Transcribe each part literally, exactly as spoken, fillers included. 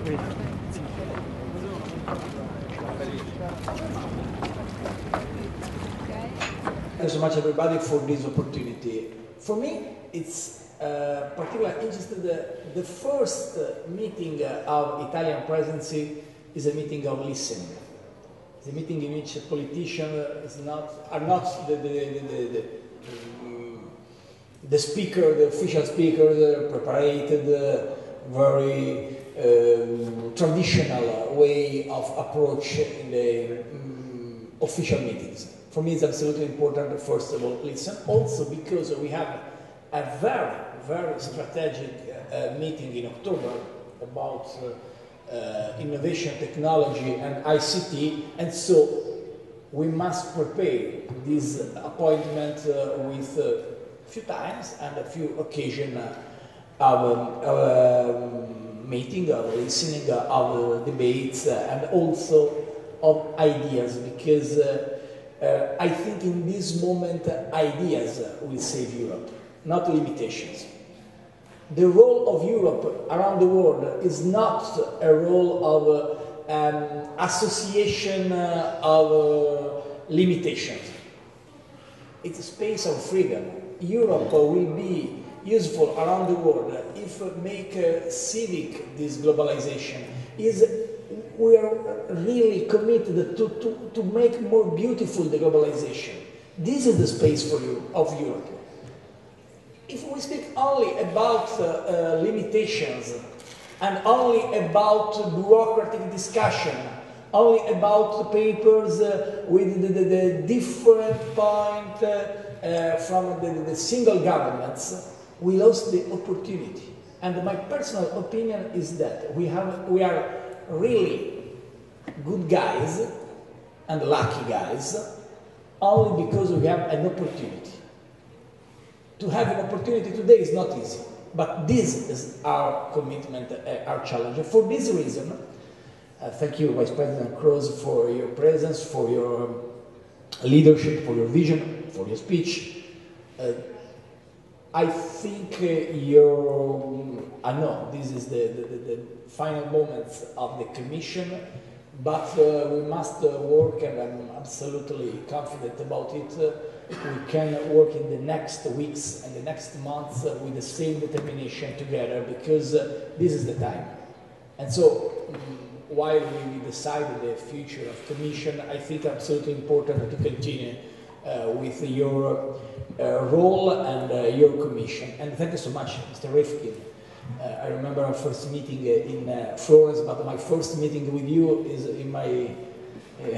Thank you so much, everybody, for this opportunity. For me, it's uh, particularly interesting. The, the first uh, meeting uh, of Italian presidency is a meeting of listening. It's a meeting in which politicians is not, are not the, the, the, the, the, um, the speaker, the official speaker, the prepared, uh, very um, traditional way of approach in the um, official meetings. For me, it's absolutely important, first of all, listen. Also because we have a very, very strategic uh, meeting in October about uh, uh, innovation, technology, and I C T, and so we must prepare this appointment uh, with uh, a few times and a few occasions uh, of, um, of um, meeting, of listening, uh, of uh, debates, uh, and also of ideas, because uh, Uh, I think in this moment uh, ideas uh, will save Europe, not limitations. The role of Europe around the world is not a role of uh, um, association uh, of uh, limitations. It's a space of freedom. Europe uh, will be useful around the world if we make uh, civic this globalization. Is we are really committed to, to, to make more beautiful the globalization. This is the space for you, of Europe. If we speak only about uh, uh, limitations and only about bureaucratic discussion, only about the papers uh, with the, the, the different point uh, uh, from the, the single governments, we lost the opportunity. And my personal opinion is that we, have, we are really good guys and lucky guys only because we have an opportunity. To have an opportunity today is not easy, but this is our commitment, uh, our challenge. And for this reason, uh, thank you, Vice President Kroes, for your presence, for your leadership, for your vision, for your speech. Uh, I think uh, your, I know this is the, the, the, the final moments of the Commission, but uh, we must uh, work, and I'm absolutely confident about it. Uh, we can work in the next weeks and the next months uh, with the same determination together, because uh, this is the time. And so, um, while we decide the future of Commission, I think absolutely important to continue uh, with your uh, role and uh, your Commission. And thank you so much, Mister Rifkin. Uh, I remember our first meeting uh, in uh, Florence, but my first meeting with you is in my uh,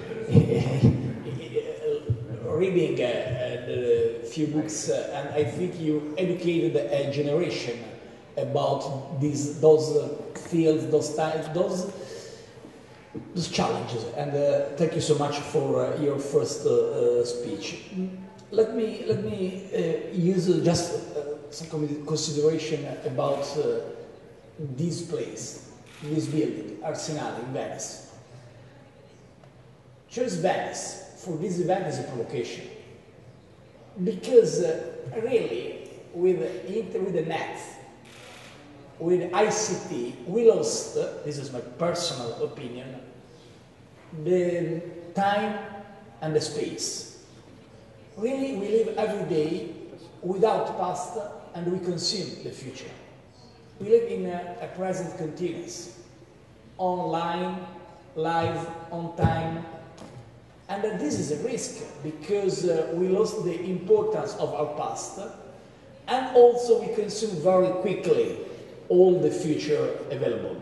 reading uh, a few books, uh, and I think you educated a generation about these, those uh, fields, those times, those, those challenges. And uh, thank you so much for uh, your first uh, uh, speech. Let me, let me uh, use uh, just uh, some consideration about uh, this place, this building, Arsenale in Venice. Choose Venice for this event is a provocation, because uh, really with, with the net, with I C T, we lost, uh, this is my personal opinion, the time and the space. Really, we live every day without past, and we consume the future. We live in a, a present continuous, online, live, on time, and uh, this is a risk, because uh, we lost the importance of our past, and also we consume very quickly all the future available.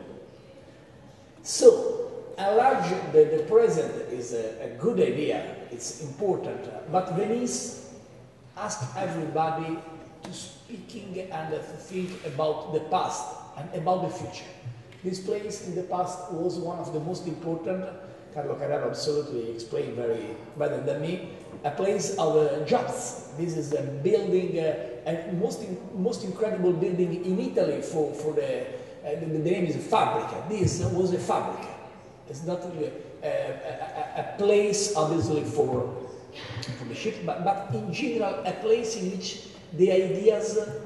So, enlarge the, the present is a, a good idea, it's important, but Venice ask everybody to speaking and to think about the past and about the future. This place in the past was one of the most important, Carlo Carraro absolutely explained very better than me, a place of uh, jobs. This is a building, uh, a most, in, most incredible building in Italy for, for the, uh, the, the name is Fabbrica. This was a Fabbrica. It's not a, a, a, a place obviously for for the ship, but, but in general a place in which the ideas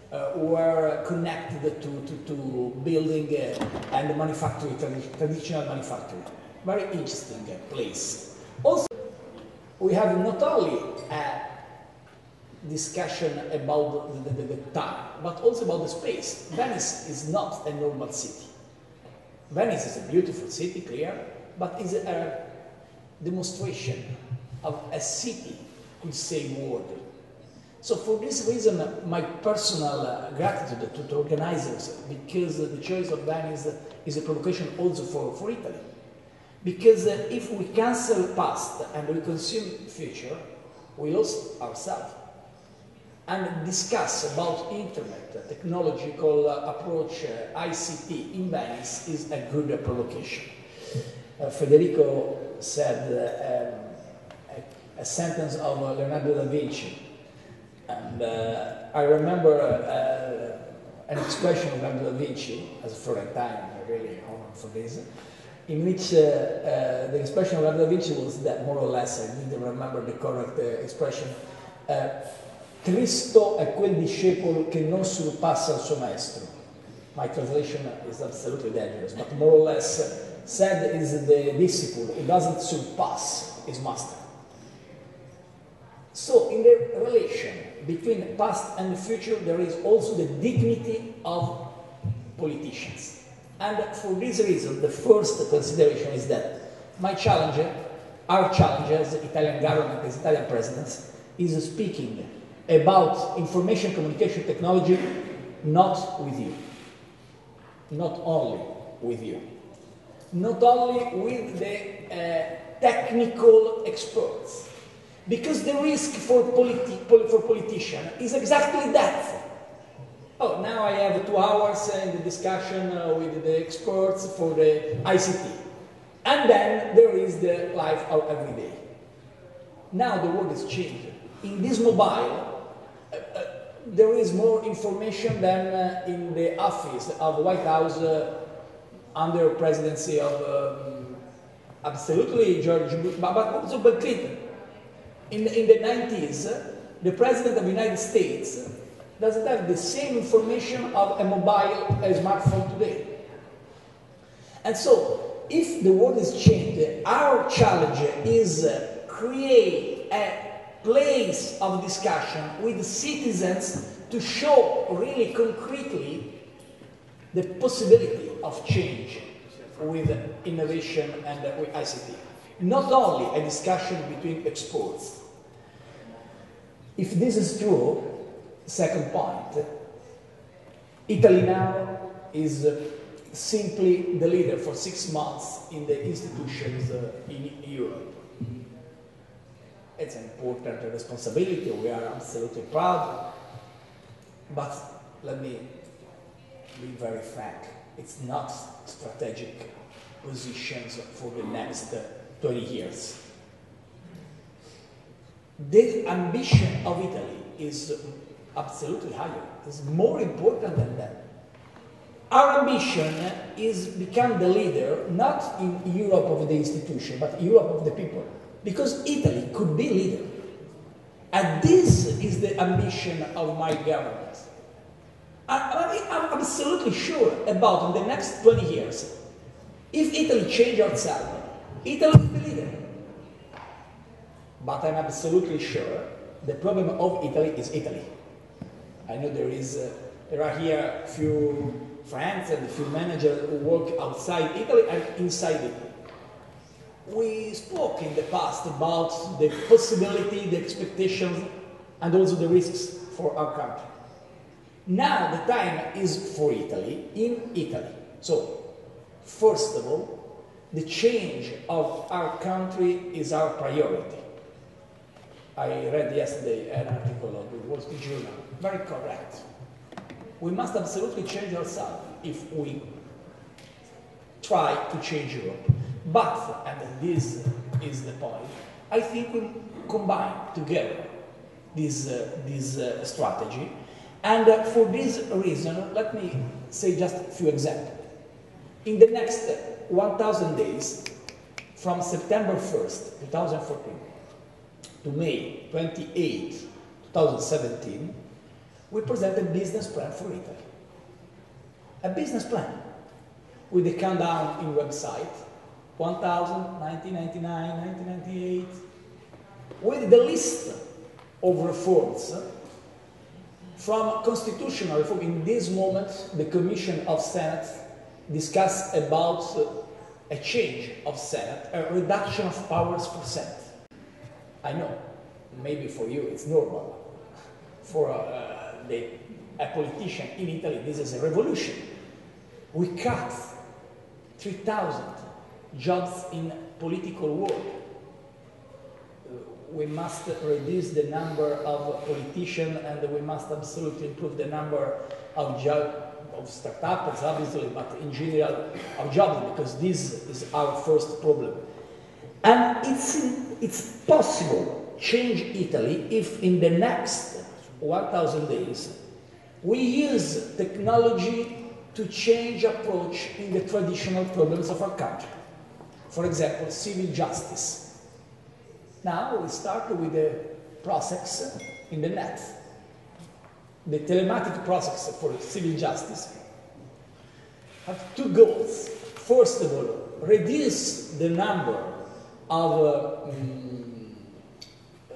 uh, were connected to, to, to building uh, and manufacturing, tradi traditional manufacturing. Very interesting uh, place. Also, we have not only a discussion about the, the, the time, but also about the space. Venice is not a normal city. Venice is a beautiful city, clear, but is a demonstration of a city could say word. So for this reason, my personal uh, gratitude to the organizers, because uh, the choice of Venice is a provocation also for, for Italy. Because uh, if we cancel past and we consume future, we lost ourselves. And discuss about internet, uh, technological uh, approach, uh, I C T in Venice is a good uh, provocation. Uh, Federico said uh, um, a, a sentence of uh, Leonardo da Vinci. And uh, I remember uh, an expression of Leonardo da Vinci, as a Florentine, I'm really honored for this, in which uh, uh, the expression of Leonardo da Vinci was that, more or less, I didn't remember the correct uh, expression, uh, Cristo è quel discepolo che non surpassa il suo maestro. My translation is absolutely dangerous, but more or less said is the disciple who doesn't surpass his master. So in the relation between past and the future, there is also the dignity of politicians. And for this reason, the first consideration is that my challenge, our challenge as Italian government, as Italian presidents, is speaking about information communication technology not with you, not only with you, not only with the uh, technical experts, because the risk for, politi for politicians is exactly that. Oh, now I have two hours in the discussion uh, with the experts for the I C T. And then there is the life of every day. Now the world is changing. In this mobile, uh, uh, there is more information than uh, in the office of the White House uh, under presidency of um, absolutely George Bush, but also Bill Clinton. In, in the nineties, uh, the President of the United States doesn't have the same information of a mobile, a smartphone today. And so, if the world is changed, our challenge is uh, create a place of discussion with citizens to show really concretely the possibility of change with innovation and uh, with I C T. Not only a discussion between experts. If this is true, second point, Italy now is uh, simply the leader for six months in the institutions uh, in Europe. It's an important responsibility, we are absolutely proud, but let me be very frank, it's not strategic positions for the next uh, twenty years. The ambition of Italy is absolutely higher, it's more important than that. Our ambition is become the leader, not in Europe of the institution, but Europe of the people. Because Italy could be leader. And this is the ambition of my government. I, I'm absolutely sure about in the next twenty years, if Italy changes itself, Italy will be leader. But I'm absolutely sure the problem of Italy is Italy. I know there is, uh, there are here a few friends and a few managers who work outside Italy and inside Italy. We spoke in the past about the possibility, the expectations, and also the risks for our country. Now the time is for Italy, in Italy. So, first of all, the change of our country is our priority. I read yesterday an article of the Wall Street Journal, very correct. We must absolutely change ourselves if we try to change Europe. But, and this is the point, I think we combine together this, uh, this uh, strategy. And uh, for this reason, let me say just a few examples. In the next one thousand days, from September first, two thousand fourteen, to May twenty-eighth, two thousand seventeen, we present a business plan for Italy. A business plan with a countdown in website, one thousand, nineteen ninety-nine, nineteen ninety-eight, with the list of reforms from constitutional reform. In this moment, the Commission of Senate discussed about a change of Senate, a reduction of powers for Senate. I know, maybe for you it's normal. For uh, the, a politician in Italy, this is a revolution. We cut three thousand jobs in political work. Uh, we must reduce the number of politicians, and we must absolutely improve the number of jobs, of startups, obviously, but in general of jobs, because this is our first problem. And it's, it's possible to change Italy if in the next one thousand days we use technology to change approach in the traditional problems of our country. For example, civil justice. Now we start with the process in the net. The telematic process for civil justice have two goals. First of all, reduce the number of uh, um, uh,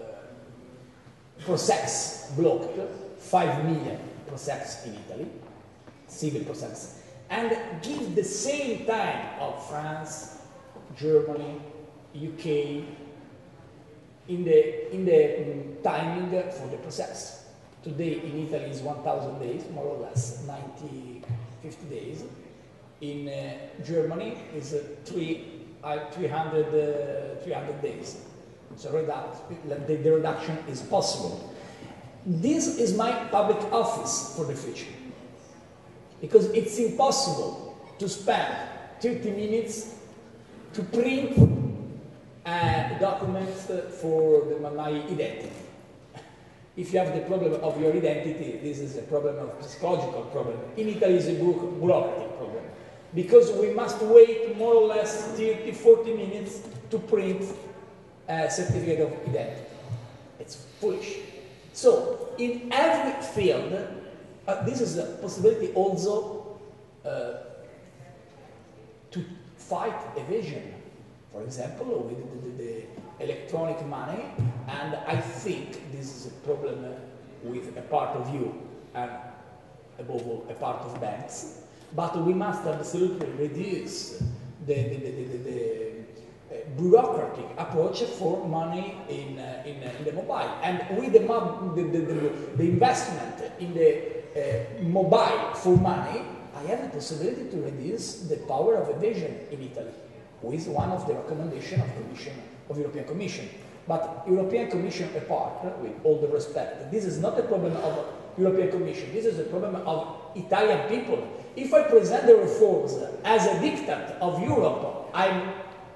process blocked, five million process in Italy, civil process, and give the same time of France, Germany, U K, in the, in the um, timing for the process. Today in Italy is one thousand days, more or less, ninety, fifty days. In uh, Germany is uh, three, uh, three hundred, uh, three hundred days. So reduct, the, the reduction is possible. This is my public office for the future. Because it's impossible to spend thirty minutes to print a document for the, my identity. If you have the problem of your identity, this is a problem of psychological problem. In Italy, it's a bureaucratic problem. Because we must wait more or less thirty, forty minutes to print a certificate of identity. It's foolish. So, in every field, uh, this is a possibility also uh, to fight evasion. For example, with the, the, the electronic money, and I think this is a problem with a part of you, and above all, a part of banks. But we must absolutely reduce the, the, the, the, the, the bureaucratic approach for money in, uh, in, uh, in the mobile. And with the, mob, the, the, the, the investment in the uh, mobile for money, I have the possibility to reduce the power of evasion in Italy, with one of the recommendations of Commission, of European Commission. But European Commission apart, with all the respect, this is not a problem of European Commission, this is a problem of Italian people. If I present the reforms as a diktat of Europe, I'm,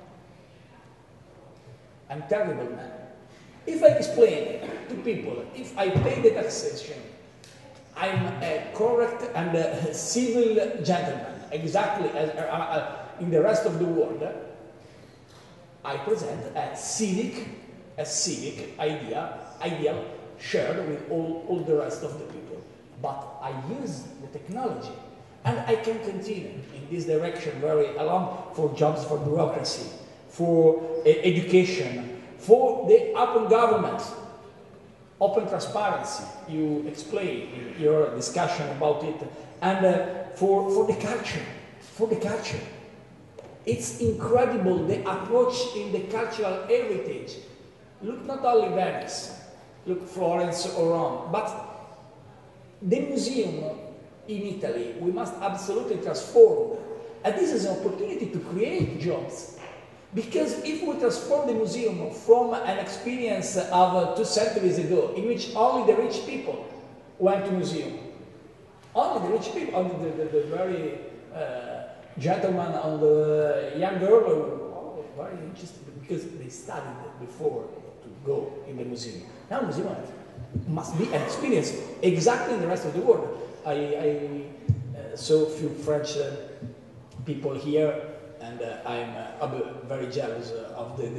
I'm a terrible man. If I explain to people, if I pay the taxation, I'm a correct and a civil gentleman, exactly as uh, uh, in the rest of the world, I present a civic, a civic idea, ideal shared with all, all the rest of the people. But I use the technology, and I can continue in this direction very along for jobs, for bureaucracy, for uh, education, for the open government, open transparency. You explained in your discussion about it, and uh, for, for the culture, for the culture. It's incredible the approach in the cultural heritage. Look not only Venice, look Florence or Rome, but the museum in Italy, we must absolutely transform. And this is an opportunity to create jobs. Because if we transform the museum from an experience of uh, two centuries ago, in which only the rich people went to museum, only the rich people, only the, the, the very uh, gentleman and the young girl were very interested because they studied before to go in the museum. Now museum must be an experience exactly in the rest of the world. I, I uh, saw a few French uh, people here, and uh, I'm uh, very jealous uh, of the, the,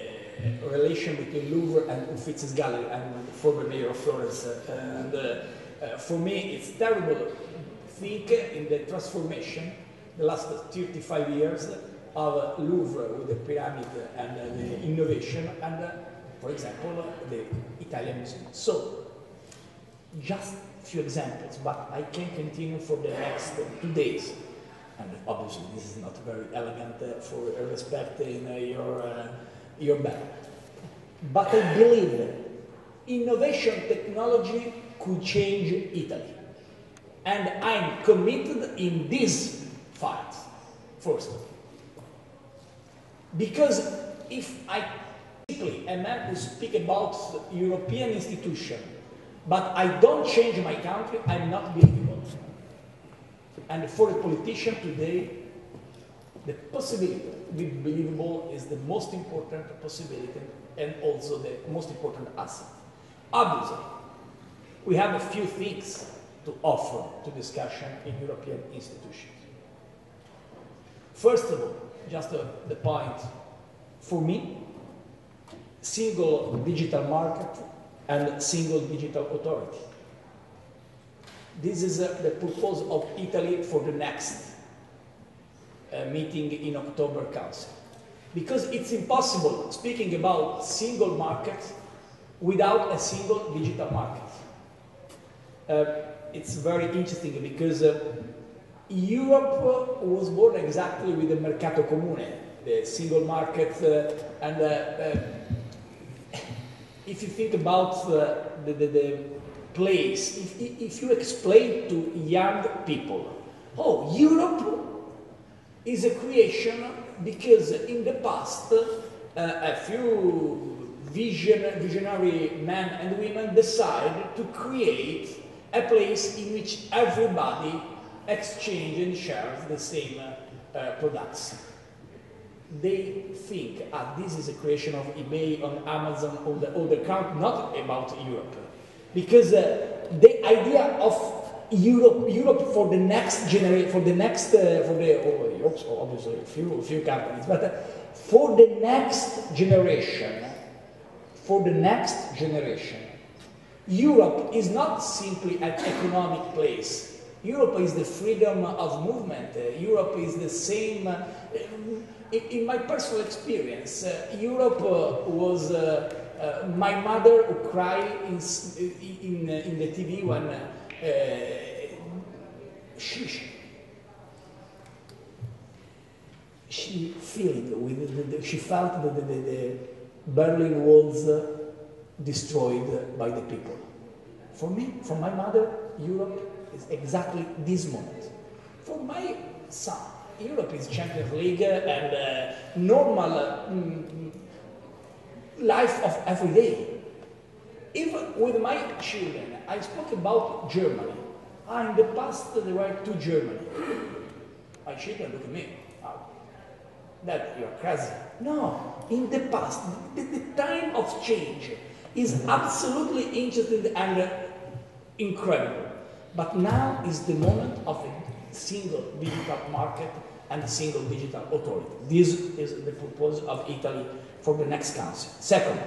the relation between Louvre and Uffizzi's Gallery. I'm the former mayor of Florence, uh, and uh, Uh, for me, it's terrible to think in the transformation, the last thirty-five years, of Louvre with the pyramid and uh, the innovation, and, uh, for example, uh, the Italian Museum. So, just a few examples, but I can continue for the next uh, two days. And obviously, this is not very elegant uh, for uh, respecting uh, your, uh, your back. But I believe that innovation technology could change Italy. And I'm committed in this fight, first. Because if I simply a man who speak about European institution, but I don't change my country, I'm not believable. And for a politician today, the possibility to be believable is the most important possibility and also the most important asset. Obviously, we have a few things to offer to discussion in European institutions. First of all, just uh, the point, for me, single digital market and single digital authority. This is uh, the purpose of Italy for the next uh, meeting in October Council. Because it's impossible speaking about single market without a single digital market. Uh, it's very interesting because uh, Europe was born exactly with the Mercato Comune, the single market, uh, and uh, uh, if you think about uh, the, the, the place, if, if you explain to young people, oh, Europe is a creation because in the past uh, a few vision, visionary men and women decided to create a place in which everybody exchange and shares the same uh, uh, products. They think, ah, this is a creation of eBay, on Amazon, on the other country, not about Europe. Because uh, the idea of Europe, Europe for the next generation, for the next, uh, for the, oh, Europe, so obviously a few, few companies, but uh, for the next generation, for the next generation, Europe is not simply an economic place. Europe is the freedom of movement. Uh, Europe is the same. Uh, in, in my personal experience, uh, Europe uh, was uh, uh, my mother who cried in, in, in the T V when uh, she, she feeling with the, she felt that the, the, the Berlin walls uh, destroyed by the people. For me, for my mother, Europe is exactly this moment. For my son, Europe is Champions League and uh, normal uh, mm, life of every day. Even with my children, I spoke about Germany. Ah, in the past, there were two Germany. My children look at me. Oh, Dad, you're crazy. No, in the past, the, the time of change is absolutely interesting and uh, incredible. But now is the moment of a single digital market and a single digital authority. This is the purpose of Italy for the next council. Second,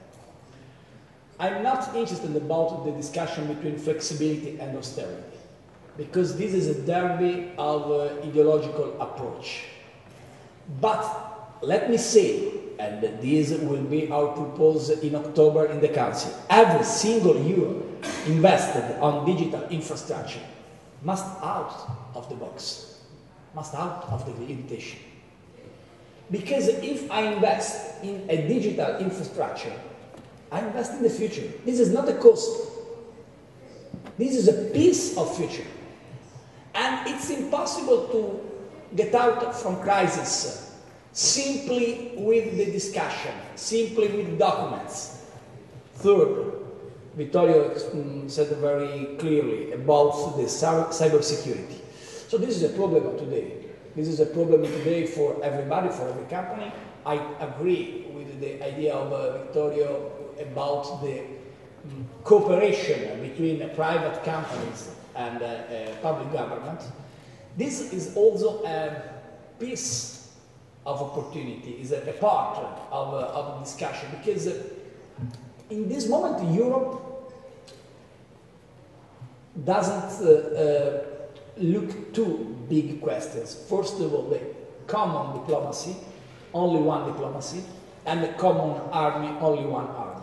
I'm not interested about the discussion between flexibility and austerity, because this is a derby of uh, ideological approach. But let me say, and this will be our proposal in October in the Council, every single euro invested on digital infrastructure must out of the box, must out of the limitation. Because if I invest in a digital infrastructure, I invest in the future. This is not a cost. This is a piece of future. And it's impossible to get out from crisis simply with the discussion, simply with documents. Third, Vittorio um, said very clearly about the cyber security. So this is a problem of today. This is a problem today for everybody, for every company. I agree with the idea of uh, Vittorio about the um, cooperation between private companies and uh, uh, public government. This is also a piece of opportunity, is a, a part of, uh, of discussion, because uh, in this moment Europe doesn't uh, uh, look two big questions. First of all, the common diplomacy, only one diplomacy, and the common army, only one army.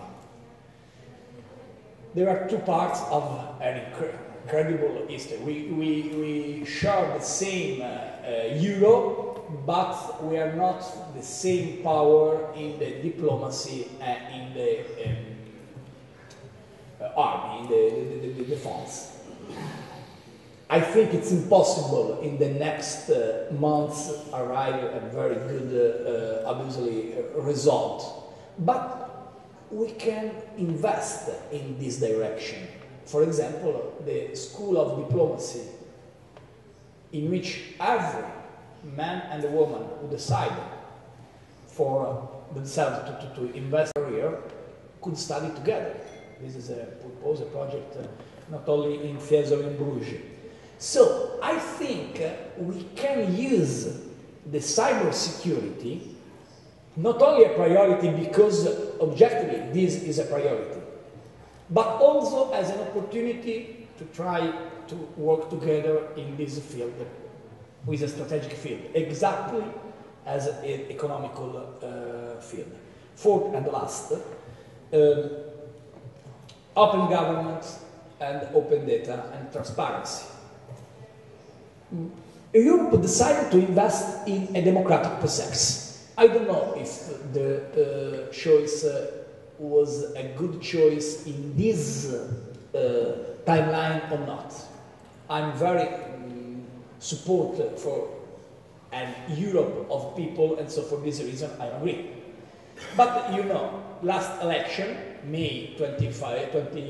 There are two parts of an incredible history. We, we, we share the same uh, uh, euro, but we are not the same power in the diplomacy and in the um, uh, army, in the, the, the, the defense. I think it's impossible in the next uh, months arrive a very good, uh, uh, obviously, uh, result. But we can invest in this direction. For example, the School of Diplomacy, in which every man and a woman who decide for themselves to, to, to invest in a career could study together. This is a proposed project uh, not only in Fiesole and Bruges. So I think uh, we can use the cybersecurity not only a priority because uh, objectively this is a priority, but also as an opportunity to try to work together in this field, with a strategic field, exactly as an economical uh, field. Fourth and last, um, open government and open data and transparency. Europe decided to invest in a democratic process. I don't know if the uh, choice uh, was a good choice in this uh, timeline or not. I'm very um, supportive for an Europe of people, and so for this reason I agree. But you know, last election, May twenty-fifth,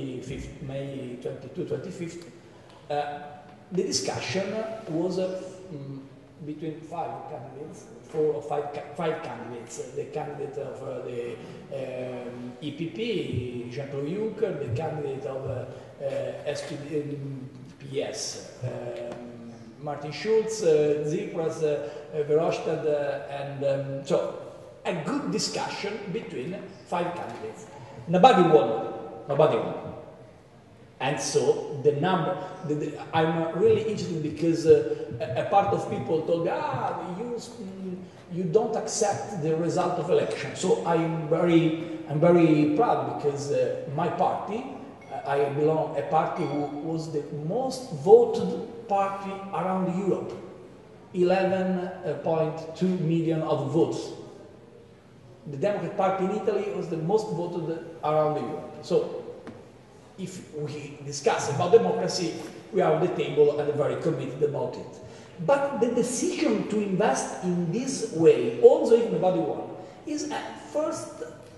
May twenty-second, twenty-fifth, uh, the discussion was uh, um, between five candidates, four or five, five candidates. The candidate of uh, the um, E P P, Jean-Claude Juncker, the candidate of uh, uh, S P S, um, Martin Schulz, uh, Tsipras, uh, Verhofstadt, uh, and um, so a good discussion between five candidates. Nobody won. Nobody won. And so the number, the, the, I'm really interested because uh, a, a part of people told me, ah, you, you don't accept the result of election. So I'm very, I'm very proud because uh, my party, uh, I belong a party who was the most voted party around Europe, eleven point two million of votes. The Democratic Party in Italy was the most voted around Europe. So if we discuss about democracy, we are on the table and very committed about it. But the decision to invest in this way, also if nobody won, is a first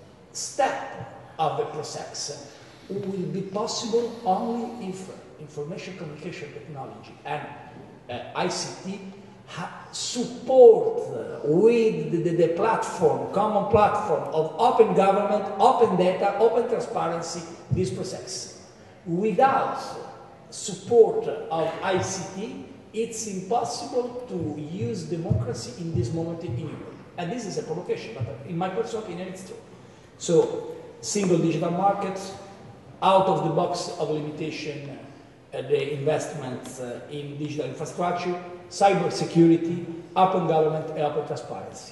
step of the process. It will be possible only if information communication technology and uh, I C T support uh, with the, the, the platform, common platform of open government, open data, open transparency, this process. Without support of I C T, it's impossible to use democracy in this moment in Europe. And this is a provocation, but in my personal opinion, it's true. So, single digital market, out of the box of limitation, uh, the investments uh, in digital infrastructure, cyber security, open government, and open transparency.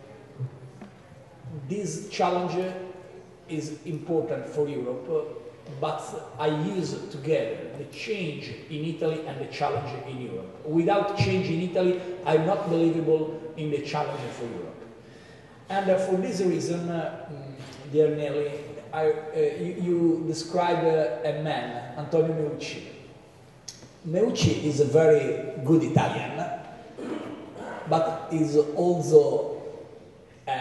This challenge is important for Europe, but I use together the change in Italy and the challenge in Europe. Without change in Italy, I'm not believable in the challenge for Europe. And uh, for this reason, uh, dear Nelly, I, uh, you, you describe uh, a man, Antonio Meucci. Meucci is a very good Italian, but is also uh,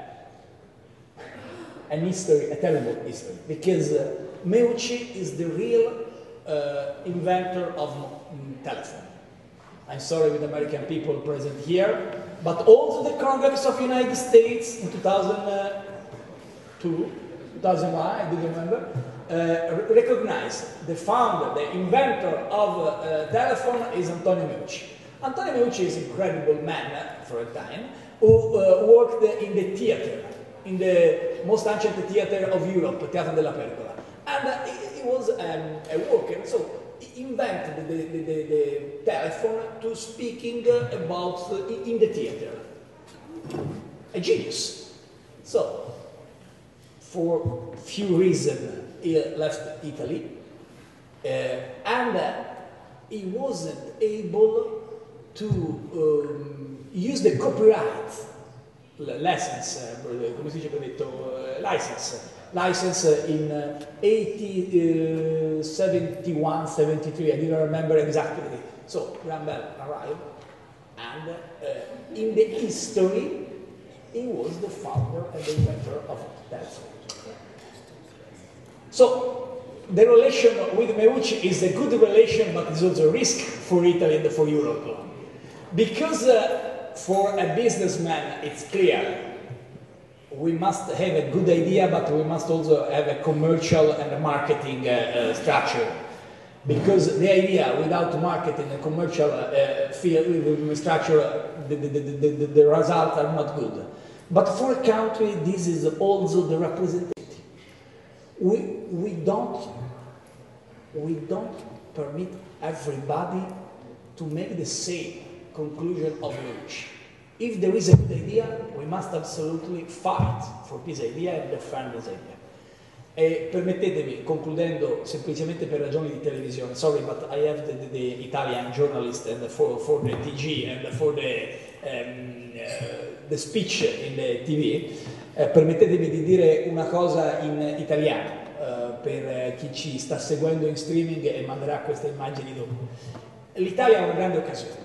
an history, a terrible history, because uh, Meucci is the real uh, inventor of mm, telephone. I'm sorry with American people present here, but also the Congress of the United States in two thousand two, two thousand one, I didn't remember, uh, recognized the founder, the inventor of uh, telephone is Antonio Meucci. Antonio Meucci is an incredible man uh, for a time, who uh, worked in the theater, in the most ancient theater of Europe, Teatro della Pergola. And uh, he, he was um, a worker, so invented the, the, the, the telephone to speaking about in the theater. A genius. So, for few reasons, he left Italy, uh, and uh, he wasn't able to um, use the copyright license, uh, come si dice brevetto, uh, license, license in uh, eighty, uh, seventy-one, seventy-three, I didn't remember exactly. So Graham Bell arrived, and uh, in the history, he was the founder and the inventor of telephone. So the relation with Meucci is a good relation, but it's also a risk for Italy and for Europe. Because uh, for a businessman, it's clear, we must have a good idea, but we must also have a commercial and a marketing uh, uh, structure. Because the idea without marketing and commercial uh, field, structure, the, the, the, the, the results are not good. But for a country, this is also the representative. We, we, don't, we don't permit everybody to make the same conclusion of which. If there is a good idea, we must absolutely fight for this idea and defend this idea. E permettetemi, concludendo semplicemente per ragioni di televisione, sorry, but I have the, the, the Italian journalist and for, for the T G and for the, um, uh, the speech in the T V, eh, permettetemi di dire una cosa in italiano eh, per chi ci sta seguendo in streaming e manderà queste immagini dopo. L'Italia ha una grande occasione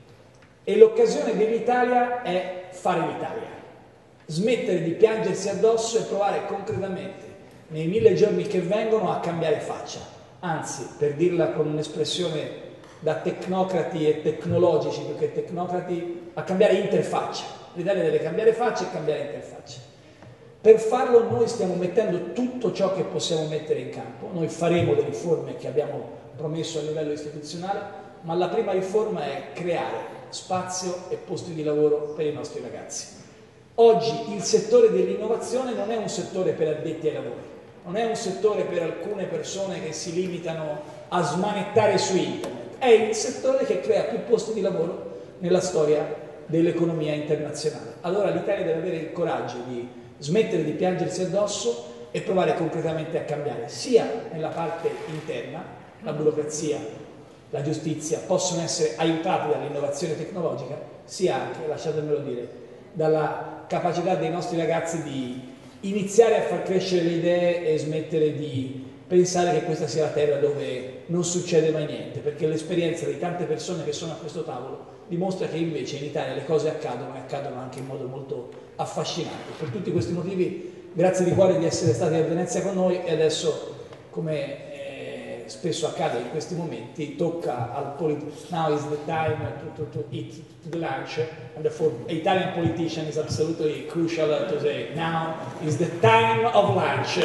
e l'occasione dell'Italia è fare l'Italia, smettere di piangersi addosso e provare concretamente nei mille giorni che vengono a cambiare faccia, anzi, per dirla con un'espressione da tecnocrati e tecnologici più che tecnocrati, a cambiare interfaccia. L'Italia deve cambiare faccia e cambiare interfaccia. Per farlo noi stiamo mettendo tutto ciò che possiamo mettere in campo, noi faremo le riforme che abbiamo promesso a livello istituzionale, ma la prima riforma è creare spazio e posti di lavoro per i nostri ragazzi. Oggi il settore dell'innovazione non è un settore per addetti ai lavori, non è un settore per alcune persone che si limitano a smanettare su internet, è il settore che crea più posti di lavoro nella storia dell'economia internazionale. Allora l'Italia deve avere il coraggio di smettere di piangersi addosso e provare concretamente a cambiare, sia nella parte interna, la burocrazia, la giustizia possono essere aiutate dall'innovazione tecnologica, sia anche, lasciatemelo dire, dalla capacità dei nostri ragazzi di iniziare a far crescere le idee e smettere di pensare che questa sia la terra dove non succede mai niente, perché l'esperienza di tante persone che sono a questo tavolo dimostra che invece in Italia le cose accadono e accadono anche in modo molto affascinante. Per tutti questi motivi, grazie di cuore di essere stati a Venezia con noi e adesso, come spesso accade in questi momenti, tocca al politico. Now is the time to, to, to eat to the lunch, and for Italian politician is absolutely crucial to say now is the time of lunch.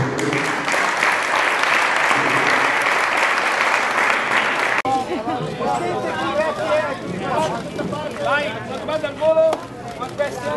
Vai, una domanda al volo, one question.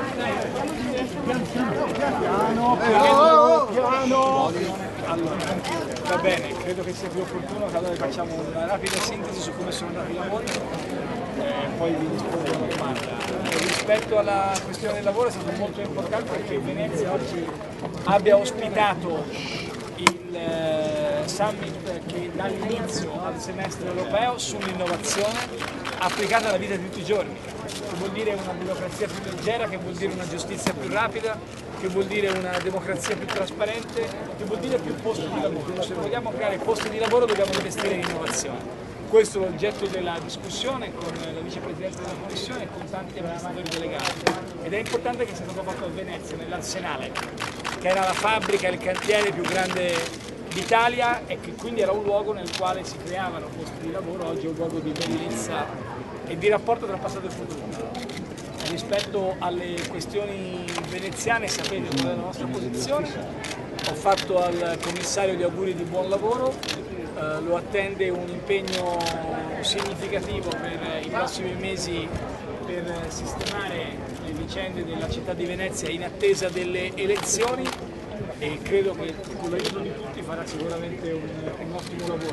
Piano, piano, piano. Allora, va bene, credo che sia più opportuno che allora facciamo una rapida sintesi su come sono andati i lavori e poi vi rispondo a una domanda. Rispetto alla questione del lavoro è stato molto importante perché Venezia oggi abbia ospitato il eh, summit che dà l'inizio al semestre europeo sull'innovazione applicata alla vita di tutti i giorni, che vuol dire una burocrazia più leggera, che vuol dire una giustizia più rapida, che vuol dire una democrazia più trasparente, che vuol dire più posti di lavoro. Se vogliamo creare posti di lavoro dobbiamo investire in innovazione. Questo è l'oggetto della discussione con la vicepresidente della Commissione e con tanti amministratori delegati. Ed è importante che sia stato fatto a Venezia, nell'Arsenale, che era la fabbrica, il cantiere più grande d'Italia e che quindi era un luogo nel quale si creavano posti di lavoro. Oggi è un luogo di bellezza e di rapporto tra passato e futuro. Rispetto alle questioni veneziane sapete qual è la nostra posizione, ho fatto al commissario gli auguri di buon lavoro, eh, lo attende un impegno significativo per i prossimi mesi per sistemare le vicende della città di Venezia in attesa delle elezioni e credo che con l'aiuto di tutti farà sicuramente un, un ottimo lavoro.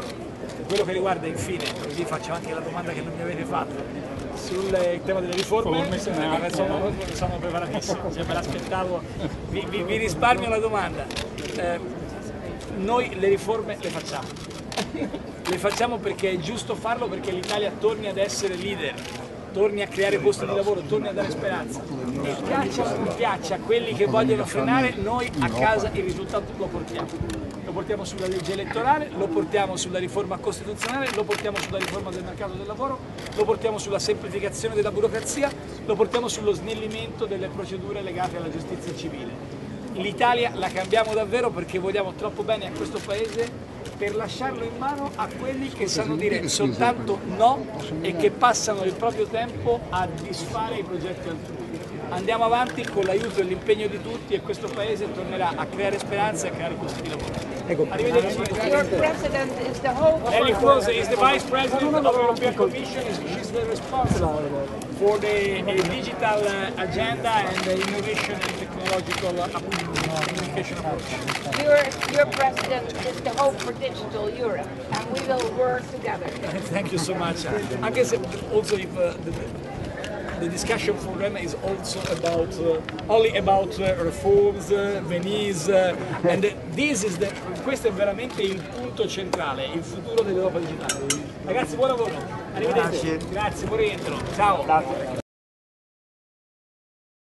Per quello che riguarda infine, così faccio anche la domanda che non mi avete fatto, sul tema delle riforme, eh, sono, sono preparatissimo, cioè me l'aspettavo, vi, vi, vi risparmio la domanda. Eh, noi le riforme le facciamo, le facciamo perché è giusto farlo, perché l'Italia torni ad essere leader, torni a creare posti di lavoro, torni a dare speranza. Mi piaccia o non mi piaccia, a quelli che vogliono frenare, noi a casa il risultato lo portiamo. Lo portiamo sulla legge elettorale, lo portiamo sulla riforma costituzionale, lo portiamo sulla riforma del mercato del lavoro, lo portiamo sulla semplificazione della burocrazia, lo portiamo sullo snellimento delle procedure legate alla giustizia civile. L'Italia la cambiamo davvero perché vogliamo troppo bene a questo Paese per lasciarlo in mano a quelli che sanno dire soltanto no e che passano il proprio tempo a disfare i progetti altrui. Andiamo avanti con l'aiuto e l'impegno di tutti e questo Paese tornerà a creare speranza e a creare posti di lavoro. Arrivederci. Your president is the hope. Nelly Kroes is the vice president of the European Commission. She's the responsible for the uh, digital uh, agenda and the innovation and technological uh, communication approach. Your, your president is the hope for digital Europe, and we will work together. Thank you so much. Anche se also if uh, the, the discussion for them is also about uh, only about uh, reforms, uh, Venice, uh, and uh, this is the, questo è veramente il punto centrale, il futuro dell'Europa digitale. Ragazzi, buon lavoro. Arrivederci. Grazie, Grazie buon rientro. Ciao. Grazie.